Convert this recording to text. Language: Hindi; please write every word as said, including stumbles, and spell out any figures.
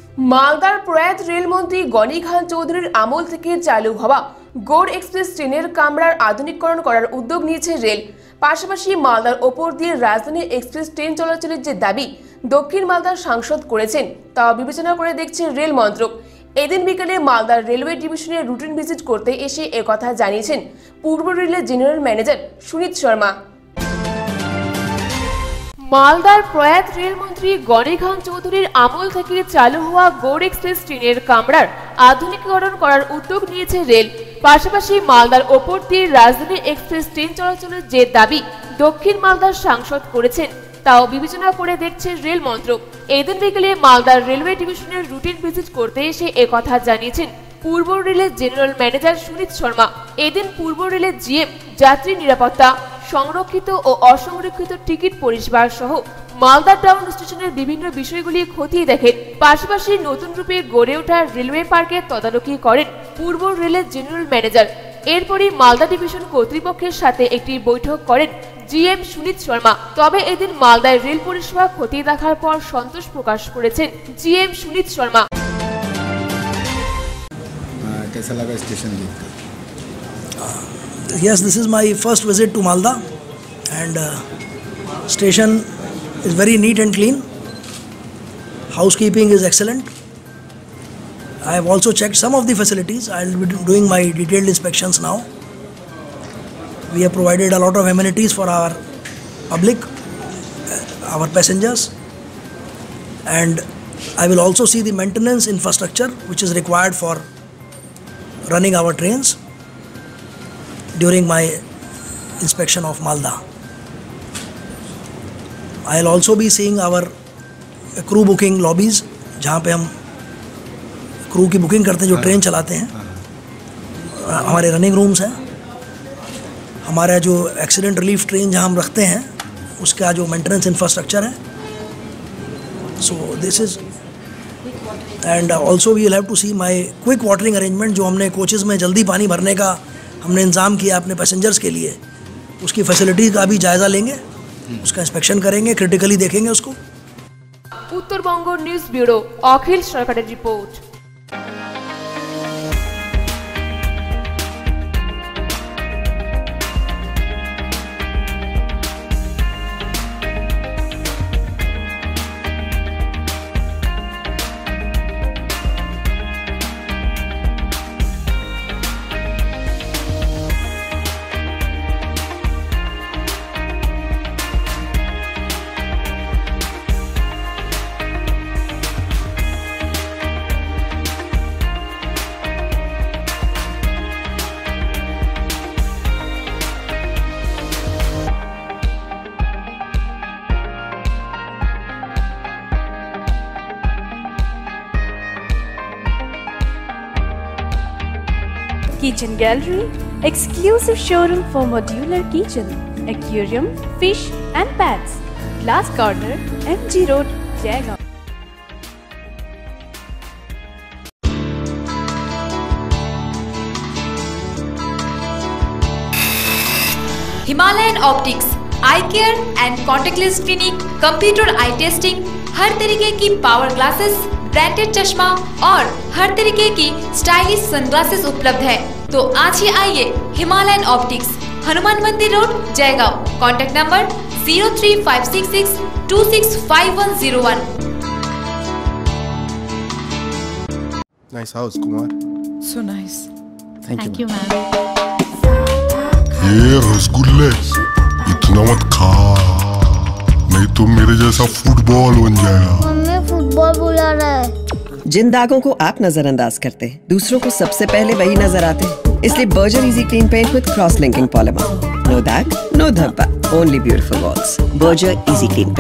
মালদার প্রয়াত রেলমন্ত্রী গনি খান চৌধুরীর আমল থেকে চালু হওয়া গৌড় এক্সপ্রেস ট্রেনের কামরার আধুনিকীকরণ করার উদ্যোগ নিয়েছে রেল। পাশাপাশি মালদার ওপর দিয়ে রাজধানী এক্সপ্রেস ট্রেন চলাচলের যে দাবি দক্ষিণ মালদার সাংসদ করেছেন তা বিবেচনা করে দেখছে রেল মন্ত্রক। এদিন বিকেলে মালদার রেলওয়ে ডিভিশনের রুটিন ভিজিট করতে এসে একথা জানিয়েছেন পূর্ব রেলের জেনারেল ম্যানেজার সুনীত শর্মা। মালদার প্রয়াত রেলমন্ত্রী গনি খান চৌধুরীর আমল থেকে চালু হওয়া গৌড় এক্সপ্রেস ট্রেনের কামরার আধুনিকীকরণ করার উদ্যোগ নিয়েছে রেল। পাশাপাশি মালদার ওপর দিয়ে রাজধানী এক্সপ্রেস ট্রেন চলাচলের যে দাবি দক্ষিণ মালদার সাংসদ করেছেন তাও বিবেচনা করে দেখছে রেল মন্ত্রক। এদিন বিকেলে মালদার রেলওয়ে ডিভিশনের রুটিন ভিজিট করতে এসে একথা জানিয়েছেন পূর্ব রেলের জেনারেল ম্যানেজার সুনীত শর্মা। এদিন পূর্ব রেলের জিএম যাত্রী নিরাপত্তা, সংরক্ষিত ও অসংরক্ষিত টিকিট পরিষেবা সহ মালদা টাউন স্টেশনের বিভিন্ন বিষয়গুলি খতিয়ে দেখেন। পাশাপাশি নতুন রূপে গড়ে ওঠা রেলওয়ে পার্কের তদারকি করেন পূর্ব রেলের জেনারেল ম্যানেজার। এরপরই মালদা ডিভিশন কর্তৃপক্ষের সাথে একটি বৈঠক করেন জিএম সুনীত শর্মা। তবে এদিন মালদায় রেল পরিষেবা খতিয়ে দেখার পর সন্তোষ প্রকাশ করেছেন জিএম সুনীত শর্মা। कैसा लगा स्टेशन देखकर? Yes, this is my first visit to Malda and uh, station is very neat and clean. Housekeeping is excellent. I have also checked some of the facilities. I will be doing my detailed inspections now. We have provided a lot of amenities for our public, our passengers, and I will also see the maintenance infrastructure which is required for running our trains during my inspection of Malda. I will also be seeing our crew booking lobbies, जहाँ पे हम crew की booking करते हैं, जो ट्रेन चलाते हैं। हमारे running rooms हैं, हमारा जो accident relief train जहाँ हम रखते हैं उसका जो maintenance infrastructure है। So this is and also we will have to see my quick watering arrangement, जो हमने कोचेज़ में जल्दी पानी भरने का हमने इंतज़ाम किया अपने पैसेंजर्स के लिए, उसकी फैसिलिटी का भी जायज़ा लेंगे, उसका इंस्पेक्शन करेंगे, क्रिटिकली देखेंगे उसको। उत्तरबंग न्यूज़ ब्यूरो अखिल सरकारेर report. Kitchen Gallery, exclusive showroom for modular kitchen, aquarium, fish and pets. Glass Corner, M G Road, Jaigaon. Himalayan optics, eye care and contactless clinic, computer eye testing, हर तरीके की पावर ग्लासेस, ब्रांडेड चश्मा और हर तरीके की स्टाइलिश सनग्लासेस उपलब्ध है। तो आज ही आइए Himalayan optics, Hanuman Mandir road, Jaigaon. Contact number zero three five six six two six five one zero one. Nice house, Kumar. So nice. Thank, Thank you, you, ma'am. ये रसगुल्ले इतना मत खा, नहीं तो मेरे जैसा फुटबॉल बन जाएगा। मम्मी फुटबॉल बुला रहा है। जिन दागों को आप नजरअंदाज करते हैं, दूसरों को सबसे पहले वही नजर आते हैं। इसलिए Berger easy clean paint with cross linking polymer. No दाग, नो धब्बा, only beautiful walls. Berger easy clean paint.